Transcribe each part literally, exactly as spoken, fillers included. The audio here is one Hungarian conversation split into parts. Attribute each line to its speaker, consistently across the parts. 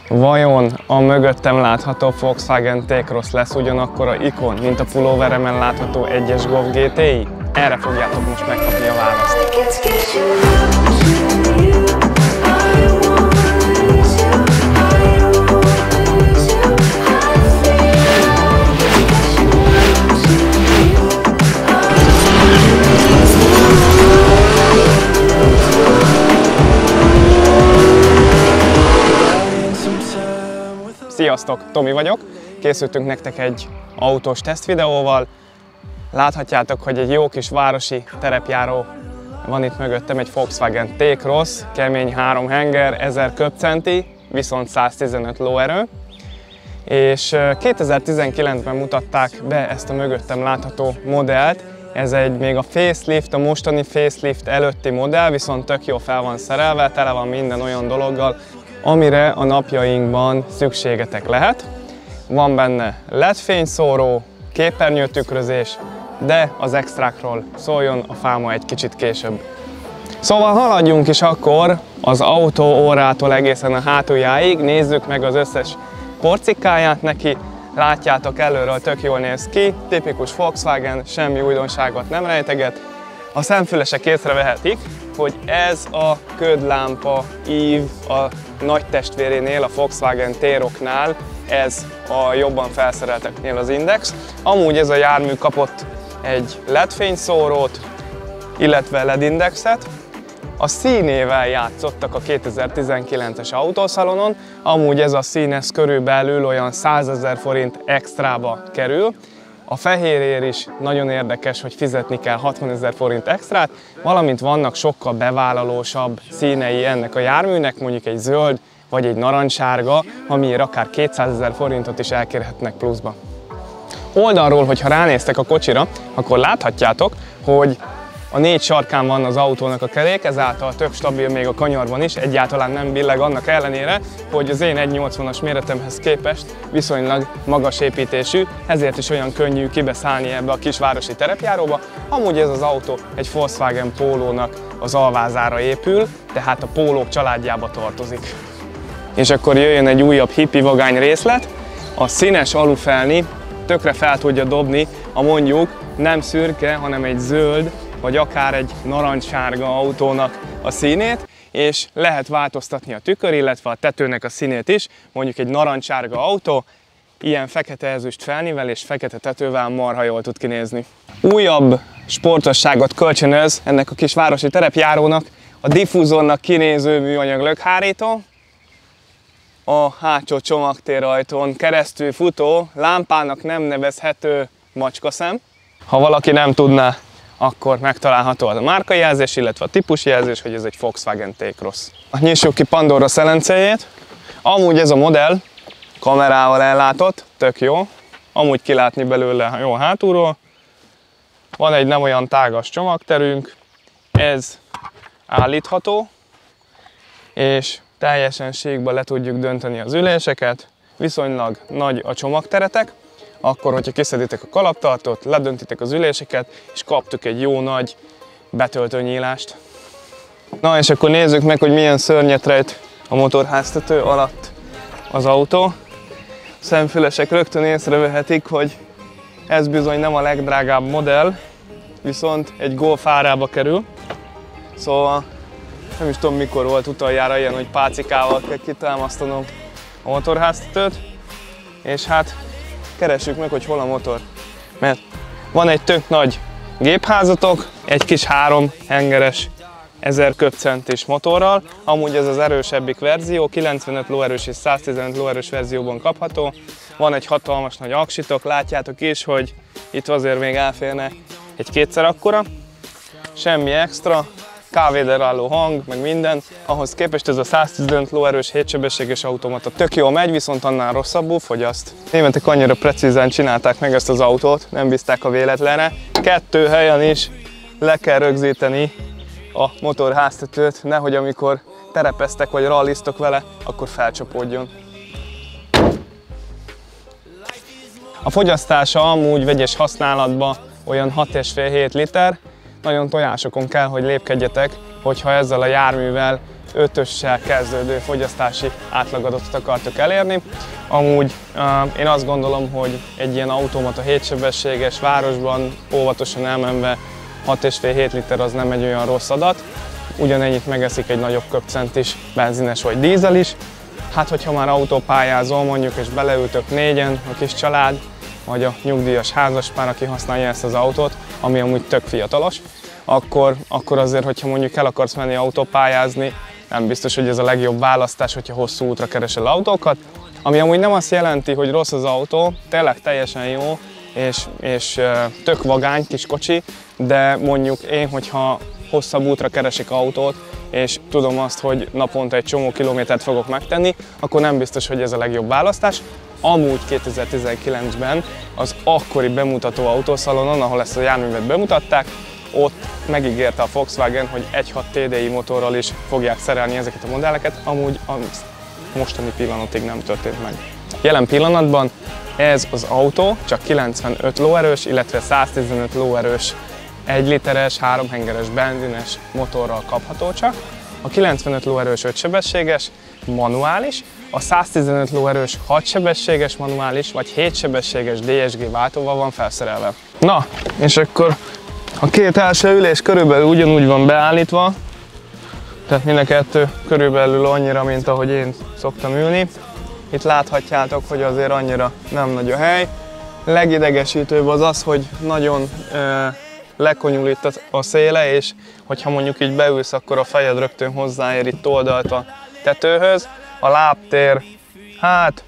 Speaker 1: Vajon a mögöttem látható Volkswagen T-Cross lesz ugyanakkora ikon, mint a pulóveremen látható egyes Golf gé té i? Erre fogjátok most megkapni a választ. Sziasztok! Tomi vagyok, készültünk nektek egy autós tesztvideóval. Láthatjátok, hogy egy jó kis városi terepjáró van itt mögöttem, egy Volkswagen T-Cross, kemény három henger, ezer köbcenti, viszont száztizenöt lóerő. És kétezer-tizenkilencben mutatták be ezt a mögöttem látható modellt. Ez egy még a facelift, a mostani facelift előtti modell, viszont tök jó fel van szerelve, tele van minden olyan dologgal, amire a napjainkban szükségetek lehet. Van benne el é dé fényszóró, képernyőtükrözés, de az extrákról szóljon a fáma egy kicsit később. Szóval haladjunk is akkor az autó orrától egészen a hátuljáig, nézzük meg az összes porcikáját neki. Látjátok, előről tök jól néz ki, tipikus Volkswagen, semmi újdonságot nem rejteget. A szemfülesek észrevehetik, hogy ez a ködlámpa ív a nagy testvérénél, a Volkswagen T-Rocknál, ez a jobban felszerelteknél az Index. Amúgy ez a jármű kapott egy el é dé fényszórót, illetve el é dé Indexet. A színével játszottak a kétezer-tizenkilences autószalonon, amúgy ez a szín ez körülbelül olyan százezer forint extrába kerül. A fehérjér is nagyon érdekes, hogy fizetni kell hatvanezer forint extrát, valamint vannak sokkal bevállalósabb színei ennek a járműnek, mondjuk egy zöld vagy egy narancssárga, amiért akár kétszázezer forintot is elkérhetnek pluszba. Oldalról, hogyha ránéztek a kocsira, akkor láthatjátok, hogy a négy sarkán van az autónak a kerék, ezáltal tök stabil még a kanyarban is, egyáltalán nem billeg annak ellenére, hogy az én egy nyolcvanas méretemhez képest viszonylag magas építésű, ezért is olyan könnyű kibeszállni ebbe a kisvárosi terepjáróba. Amúgy ez az autó egy Volkswagen Pólónak az alvázára épül, tehát a Pólók családjába tartozik. És akkor jöjjön egy újabb hippi vagány részlet, a színes alufelni tökre fel tudja dobni a mondjuk nem szürke, hanem egy zöld, vagy akár egy narancssárga autónak a színét, és lehet változtatni a tükör, illetve a tetőnek a színét is, mondjuk egy narancssárga autó, ilyen fekete ezüst felnivel és fekete tetővel marha jól tud kinézni. Újabb sportosságot kölcsönöz ennek a kis városi terepjárónak a diffúzornak kinéző műanyag lökhárító, a hátsó csomagtérajtón keresztül futó, lámpának nem nevezhető macskaszem. Ha valaki nem tudná, akkor megtalálható az a márkajelzés, illetve a típusjelzés, hogy ez egy Volkswagen T-Cross. Nyissuk ki Pandora szelencéjét. Amúgy ez a modell kamerával ellátott, tök jó. Amúgy kilátni belőle jó hátulról. Van egy nem olyan tágas csomagterünk, ez állítható, és teljesen síkba le tudjuk dönteni az üléseket. Viszonylag nagy a csomagteretek. Akkor, hogyha kiszeditek a kalaptartót, ledöntitek az üléseket, és kaptuk egy jó nagy betöltőnyílást. Na és akkor nézzük meg, hogy milyen szörnyet rejt a motorháztető alatt az autó. A szemfülesek rögtön észrevehetik, hogy ez bizony nem a legdrágább modell, viszont egy Golf árába kerül. Szóval nem is tudom, mikor volt utoljára ilyen, hogy pácikával kell kitámasztanom a motorháztetőt, és hát keressük meg, hogy hol a motor. Mert van egy tök nagy gépházatok, egy kis három hengeres ezer köbcentis motorral. Amúgy ez az erősebbik verzió, kilencvenöt lóerős és száztizenöt lóerős verzióban kapható. Van egy hatalmas nagy aksitok, látjátok is, hogy itt azért még elférne egy kétszer akkora. Semmi extra, kávéderáló hang, meg minden. Ahhoz képest ez a száztizenöt lóerős hétsebességes automata tök jól megy, viszont annál rosszabbul fogyaszt. Németek annyira precízen csinálták meg ezt az autót, nem bízták a véletlenre. Kettő helyen is le kell rögzíteni a motorháztetőt, nehogy amikor terepeztek vagy rallisztok vele, akkor felcsapódjon. A fogyasztása amúgy vegyes használatban olyan hat egész öt-hét liter. Nagyon tojásokon kell, hogy lépkedjetek, hogyha ezzel a járművel ötössel kezdődő fogyasztási átlagadatot akartok elérni. Amúgy uh, én azt gondolom, hogy egy ilyen automata hétsebességes városban óvatosan elmenve hat és fél-hét liter az nem egy olyan rossz adat. Ugyanennyit megeszik egy nagyobb köpcent is, benzines vagy dízel is. Hát, hogyha már autópályázol mondjuk, és beleültök négyen, a kis család, vagy a nyugdíjas házaspár, aki használja ezt az autót, ami amúgy tök fiatalos, akkor, akkor azért, hogyha mondjuk el akarsz menni autópályázni, nem biztos, hogy ez a legjobb választás, hogyha hosszú útra keresel autókat. Ami amúgy nem azt jelenti, hogy rossz az autó, tényleg teljesen jó, és, és tök vagány kis kocsi, de mondjuk én, hogyha hosszabb útra keresik autót, és tudom azt, hogy naponta egy csomó kilométert fogok megtenni, akkor nem biztos, hogy ez a legjobb választás. Amúgy kétezer-tizenkilencben az akkori bemutató autószalonon, ahol ezt a járművet bemutatták, ott megígérte a Volkswagen, hogy egy hat té dé i motorral is fogják szerelni ezeket a modelleket, amúgy a mostani pillanatig nem történt meg. Jelen pillanatban ez az autó csak kilencvenöt lóerős, illetve száztizenöt lóerős egy literes, háromhengeres benzines motorral kapható csak. A kilencvenöt lóerős öt sebességes, manuális, a száztizenöt lóerős hat sebességes manuális vagy hét sebességes dé es gé váltóval van felszerelve. Na, és akkor a két első ülés körülbelül ugyanúgy van beállítva, tehát mind a kettő körülbelül annyira, mint ahogy én szoktam ülni. Itt láthatjátok, hogy azért annyira nem nagy a hely. Legidegesítőbb az az, hogy nagyon e, lekonyul itt a széle, és hogyha mondjuk így beülsz, akkor a fejed rögtön hozzáér itt oldalt a tetőhöz. A lábtér, hát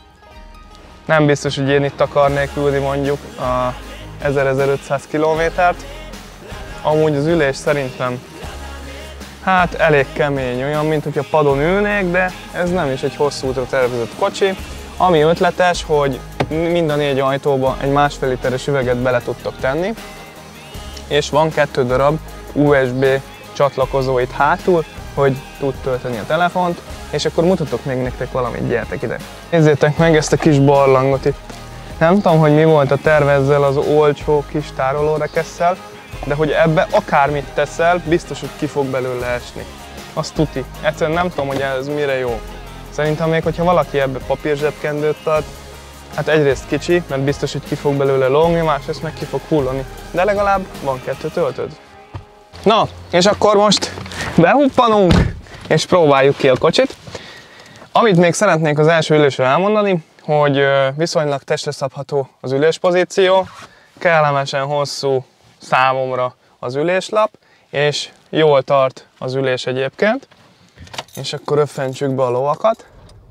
Speaker 1: nem biztos, hogy én itt akarnék ülni mondjuk a ezer-ezerötszáz kilométert. Amúgy az ülés szerintem hát elég kemény, olyan, mint hogyha padon ülnék, de ez nem is egy hosszú útra tervezett kocsi. Ami ötletes, hogy mind a négy ajtóba egy másfél literes üveget bele tudtok tenni, és van kettő darab u es bé csatlakozó itt hátul, hogy tud tölteni a telefont, és akkor mutatok még nektek valamit, gyertek ide. Nézzétek meg ezt a kis barlangot itt. Nem tudom, hogy mi volt a terve ezzel az olcsó kis tárolórekesszel, de hogy ebbe akármit teszel, biztos, hogy ki fog belőle esni. Azt tuti. Egyszerűen nem tudom, hogy ez mire jó. Szerintem még, hogyha valaki ebbe papírzsebkendőt tart, hát egyrészt kicsi, mert biztos, hogy ki fog belőle lógni, másrészt meg ki fog hullani. De legalább van kettő töltőd. Na, és akkor most behuppanunk, és próbáljuk ki a kocsit. Amit még szeretnék az első ülésről elmondani, hogy viszonylag testre szabható az üléspozíció, kellemesen hosszú számomra az üléslap, és jól tart az ülés egyébként. És akkor öffentsük be a lovakat.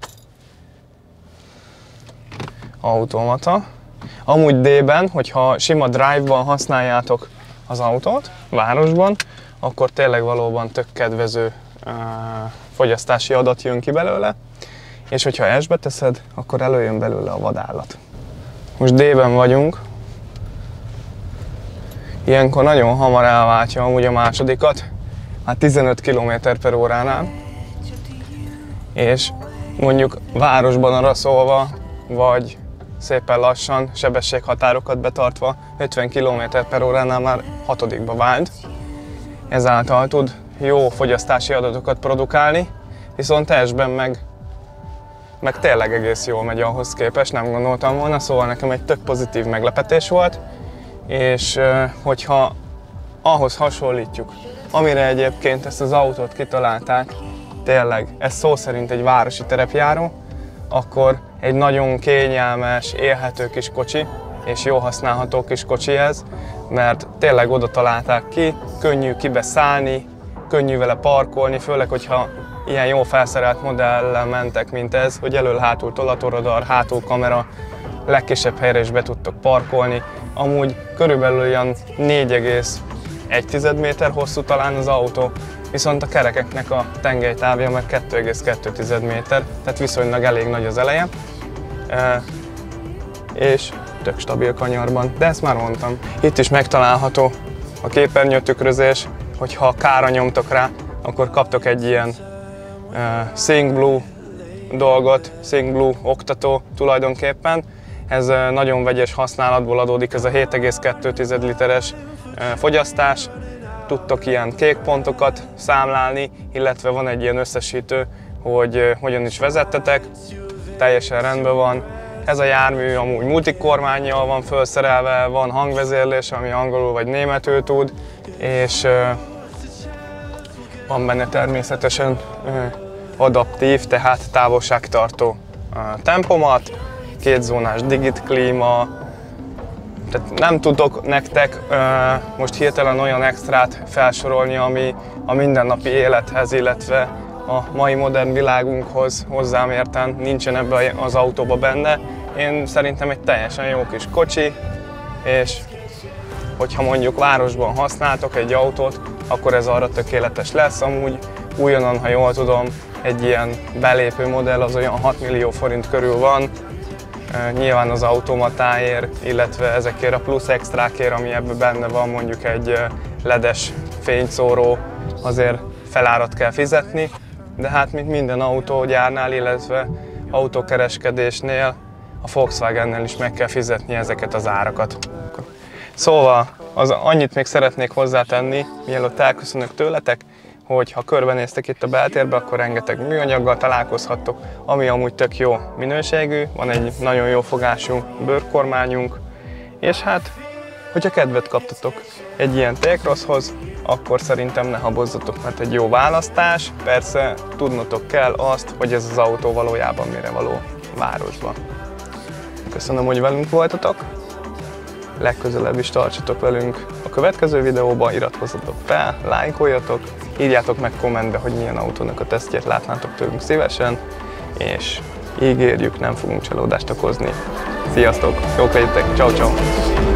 Speaker 1: Automata. Amúgy D-ben, hogyha sima drive-ban használjátok az autót, városban, akkor tényleg valóban tök kedvező uh, fogyasztási adat jön ki belőle. És hogyha S-be teszed, akkor előjön belőle a vadállat. Most D-ben vagyunk. Ilyenkor nagyon hamar elváltja amúgy a másodikat, hát tizenöt kilométer per óránál. És mondjuk városban arra szólva, vagy szépen lassan, sebességhatárokat betartva, ötven kilométer per óránál már hatodikba vált. Ezáltal tud jó fogyasztási adatokat produkálni, viszont S-ben meg, meg tényleg egész jól megy ahhoz képest, nem gondoltam volna, szóval nekem egy tök pozitív meglepetés volt. És hogyha ahhoz hasonlítjuk, amire egyébként ezt az autót kitalálták, tényleg ez szó szerint egy városi terepjáró, akkor egy nagyon kényelmes, élhető kis kocsi, és jó használható kis kocsi ez, mert tényleg oda találták ki, könnyű kibeszállni, könnyű vele parkolni, főleg, hogyha ilyen jó felszerelt modellel mentek, mint ez, hogy elől-hátul tolatóradar, hátul kamera, legkisebb helyre is be tudtok parkolni. Amúgy körülbelül olyan négy egész egy méter hosszú talán az autó, viszont a kerekeknek a tengelytávja meg kettő egész kettő méter, tehát viszonylag elég nagy az eleje, e, és tök stabil kanyarban, de ezt már mondtam. Itt is megtalálható a képernyőtükrözés, hogyha kára nyomtok rá, akkor kaptok egy ilyen e, Think Blue dolgot, Think Blue oktató tulajdonképpen. Ez nagyon vegyes használatból adódik, ez a hét egész kettő literes fogyasztás. tudtok ilyen kék pontokat számlálni, illetve van egy ilyen összesítő, hogy hogyan is vezettetek, teljesen rendben van. Ez a jármű amúgy multikormánnyal van felszerelve, van hangvezérlés, ami angolul vagy németül tud, és van benne természetesen adaptív, tehát távolságtartó tempomat, kétzónás digit klíma. Tehát nem tudok nektek most hirtelen olyan extrát felsorolni, ami a mindennapi élethez, illetve a mai modern világunkhoz hozzámérten nincsen ebbe az autóba benne. Én szerintem egy teljesen jó kis kocsi, és hogyha mondjuk városban használtok egy autót, akkor ez arra tökéletes lesz. Amúgy újonnan, ha jól tudom, egy ilyen belépő modell az olyan hat millió forint körül van. Nyilván az automatáért, illetve ezekért a plusz extrákért, ami ebben benne van, mondjuk egy ledes fényszóró, azért felárat kell fizetni. De hát, mint minden autógyárnál, illetve autókereskedésnél, a Volkswagennel is meg kell fizetni ezeket az árakat. Szóval az, annyit még szeretnék hozzátenni, mielőtt elköszönök tőletek, hogy ha körbenéztek itt a beltérbe, akkor rengeteg műanyaggal találkozhattok, ami amúgy tök jó minőségű, van egy nagyon jó fogású bőrkormányunk, és hát, hogyha kedvet kaptatok egy ilyen T-Crosshoz, akkor szerintem ne habozzatok, mert egy jó választás. Persze tudnotok kell azt, hogy ez az autó valójában mire való városban. Köszönöm, hogy velünk voltatok, legközelebb is tartsatok velünk a következő videóban, iratkozzatok fel, lájkoljatok, írjátok meg kommentbe, hogy milyen autónak a tesztjét látnátok tőlünk szívesen, és ígérjük, nem fogunk csalódást okozni. Sziasztok, jók legyetek, ciao ciao.